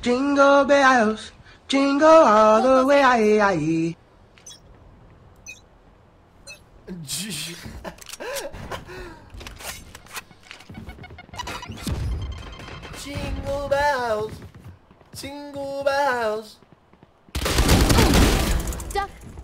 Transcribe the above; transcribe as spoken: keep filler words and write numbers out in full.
Jingle bells, jingle all the way, aye, aye. Jingle bells, jingle bells. Duck.